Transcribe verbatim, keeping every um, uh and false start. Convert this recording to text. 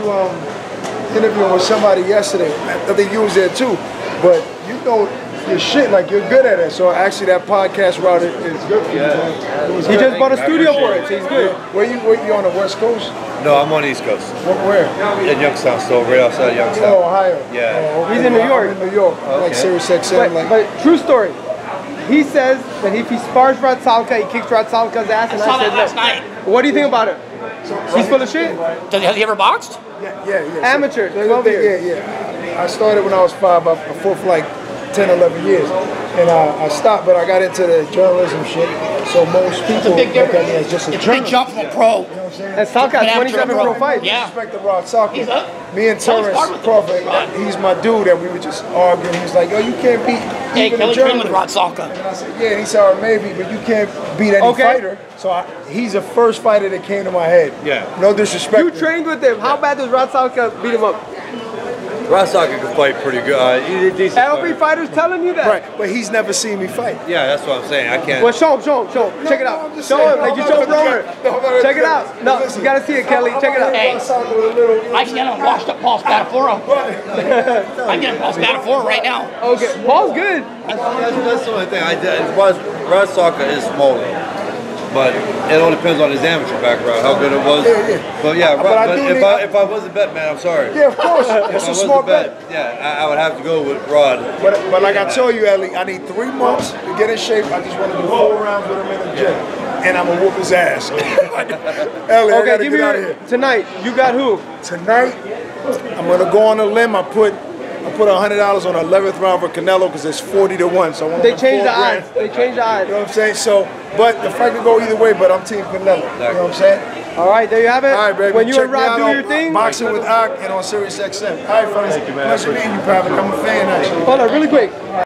um, interviewing with somebody yesterday. I think you was there too. But you know your shit, like you're good at it. So actually that podcast route is good for you. Yeah. It was He good. just bought a studio for it, so he's good. Where you, where you on the West Coast? No, I'm on the East Coast. Where? where? In Youngstown, still right outside Youngstown. Oh, Ohio. Yeah. Oh, okay. He's in New York. I'm in New York, Okay. like Sirius X But, M. Like, but true story. He says that if he spars Rod Salka, he kicks Rod Salka's ass, and I saw I said that last no. night. What do you think about it? He's full of shit. Does, has he ever boxed? yeah, yeah, yeah. Amateur, So, twelve yeah, years. yeah, yeah. I started when I was five. I I fought for like ten, eleven years. And uh, I stopped, but I got into the journalism shit. So most people big look at me difference. as just a It's a big journalist. jump from a pro. And Salka had twenty-seven pro fights. Yeah. Respect the Rod Salka. He's up. Me and Kelly's Terrence part with Crawford, Rod. he's my dude, and we were just arguing. He was like, yo, you can't beat Hey, even Kelly a trained with journalist. Rod Salka. And I said, yeah, and he said, oh, maybe, but you can't beat any Okay. fighter. So I, he's the first fighter that came to my head. Yeah. No disrespect. You trained with him. How bad does Rod Salka beat him up? Rod Salka can fight pretty good. Uh, he's a decent Every fighter. fighter's telling you that. Right, but he's never seen me fight. Yeah, that's what I'm saying. I can't. Well, show him, show him, show him. Check it No, out. I'm just Show saying, him like no, you no, show no, Romer. no, no, no, Check it no, out. No, listen. you gotta see it, Kelly. Check it out. Hey. I stand on washed up Paul Spadafora. I get him Paul Spadafora right now. Okay, Paul's good. That's, that's, that's the only thing. I did. Rod, Rod Salka is smaller, but it all depends on his amateur background, how good it was. Yeah, yeah. But yeah, But Rod, I but do if need- I if I was a bet man, I'm sorry. Yeah, of course. If It's I a was smart a bet. bet, yeah, I, I would have to go with Rod. But, but like I told you, Ellie, I need three months to get in shape. I just want to do four rounds with him in the gym. And I'm going to whoop his ass. Ellie, I Okay, got to give me get out of your, here. tonight. You got who? Tonight, I'm going to go on a limb. I put I put one hundred dollars on the eleventh round for Canelo because it's forty to one. So I want They to changed the four grand. odds. They changed the odds. You know what I'm saying? So, but the fight could go either way, but I'm Team Canelo. You know what I'm saying? All right, there you have it. All right, baby. When you Check and me Rob out do on your thing. Boxing with Ak and on Sirius X M. All right, fellas. Pleasure meeting you, Private. I'm a fan, actually. Hold on, really quick.